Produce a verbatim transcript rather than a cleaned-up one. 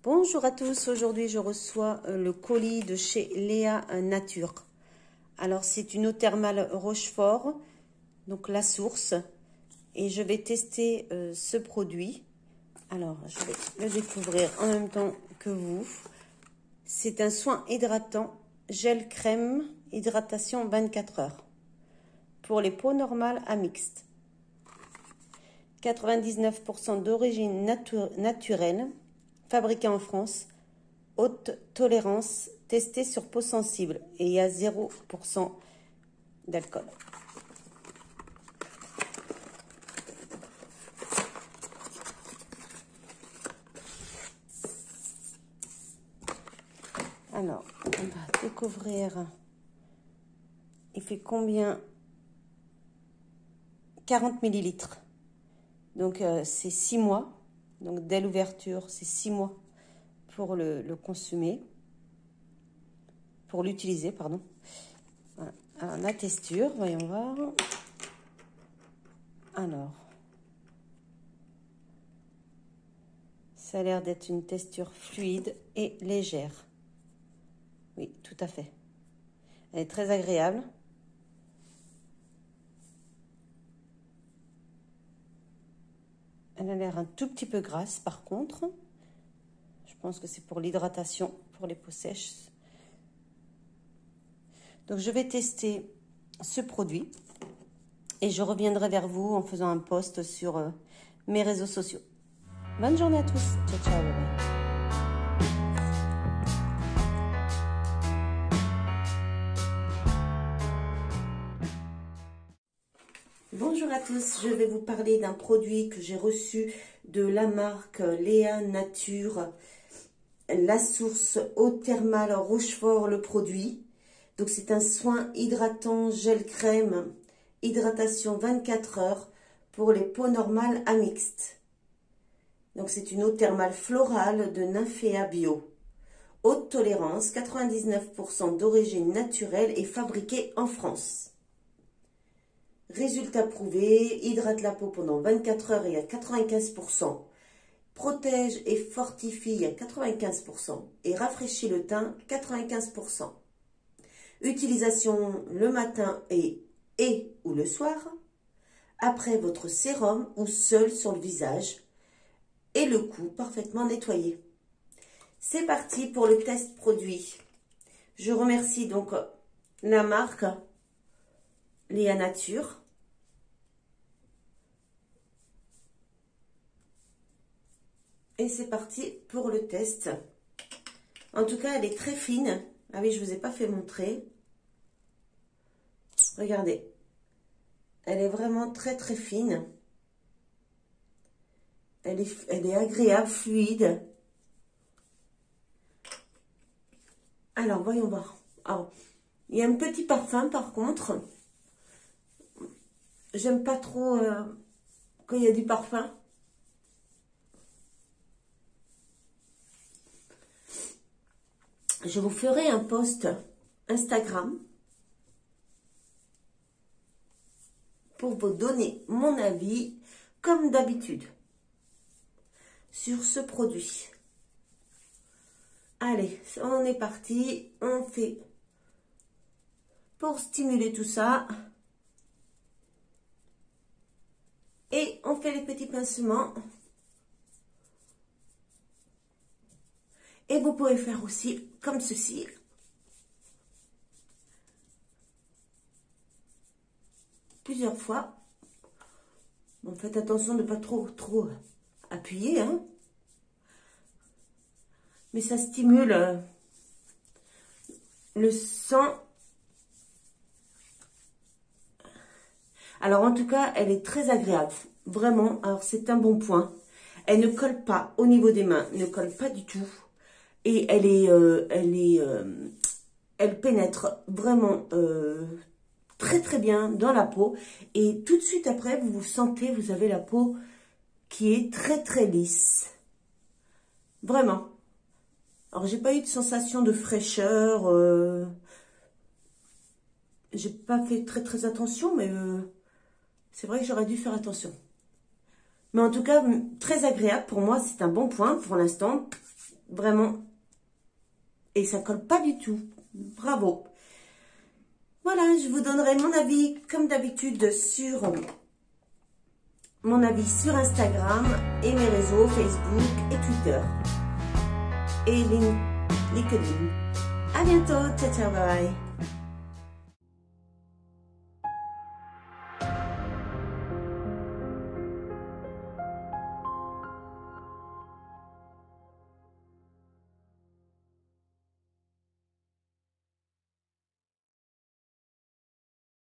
Bonjour à tous, aujourd'hui je reçois le colis de chez Léa Nature. Alors c'est une eau thermale Rochefort, donc la source, et je vais tester euh, ce produit. Alors je vais le découvrir en même temps que vous. C'est un soin hydratant, gel crème, hydratation vingt-quatre heures, pour les peaux normales à mixtes. quatre-vingt-dix-neuf pour cent d'origine natu naturelle, fabriqué en France, haute tolérance, testé sur peau sensible, et il y a zéro pour cent d'alcool. Alors, on va découvrir, il fait combien? quarante millilitres. Donc, euh, c'est six mois. Donc, dès l'ouverture, c'est six mois pour le, le consommer, pour l'utiliser, pardon. Voilà. Alors, la texture, voyons voir. Alors, ça a l'air d'être une texture fluide et légère. Oui, tout à fait. Elle est très agréable. Elle a l'air un tout petit peu grasse, par contre. Je pense que c'est pour l'hydratation, pour les peaux sèches. Donc, je vais tester ce produit et je reviendrai vers vous en faisant un post sur euh, mes réseaux sociaux. Bonne journée à tous. Ciao, ciao. Bye bye. Bonjour à tous, je vais vous parler d'un produit que j'ai reçu de la marque Léa Nature, la source eau thermale Rochefort, le produit. Donc c'est un soin hydratant gel crème, hydratation vingt-quatre heures pour les peaux normales à mixtes. Donc c'est une eau thermale florale de Nymphéa Bio. Haute tolérance, quatre-vingt-dix-neuf pour cent d'origine naturelle et fabriquée en France. Résultat prouvé, hydrate la peau pendant vingt-quatre heures et à quatre-vingt-quinze pour cent. Protège et fortifie à quatre-vingt-quinze pour cent et rafraîchit le teint quatre-vingt-quinze pour cent. Utilisation le matin et, et ou le soir, après votre sérum ou seul sur le visage et le cou parfaitement nettoyé. C'est parti pour le test produit. Je remercie donc la marque Léa Nature. Et c'est parti pour le test. En tout cas, elle est très fine. Ah oui, je ne vous ai pas fait montrer. Regardez. Elle est vraiment très très fine. Elle est, elle est agréable, fluide. Alors, voyons voir. Alors, il y a un petit parfum par contre. J'aime pas trop euh, quand il y a du parfum. Je vous ferai un post Instagram pour vous donner mon avis, comme d'habitude, sur ce produit. Allez, on est parti. On fait, pour stimuler tout ça, et on fait les petits pincements. Et vous pouvez faire aussi comme ceci. Plusieurs fois. Bon, faites attention de ne pas trop, trop appuyer, hein. Mais ça stimule euh, le sang. Alors, en tout cas, elle est très agréable. Vraiment, alors c'est un bon point. Elle ne colle pas au niveau des mains, ne colle pas du tout. Et elle est, euh, elle est, euh, elle pénètre vraiment euh, très très bien dans la peau. Et tout de suite après, vous vous sentez, vous avez la peau qui est très très lisse. Vraiment. Alors, j'ai pas eu de sensation de fraîcheur. Euh, j'ai pas fait très très attention, mais euh, c'est vrai que j'aurais dû faire attention. Mais en tout cas, très agréable pour moi, c'est un bon point pour l'instant. Vraiment. Et ça colle pas du tout. Bravo. Voilà, je vous donnerai mon avis, comme d'habitude, sur mon avis sur Instagram et mes réseaux Facebook et Twitter. Et LinkedIn. À bientôt. Ciao, ciao, bye.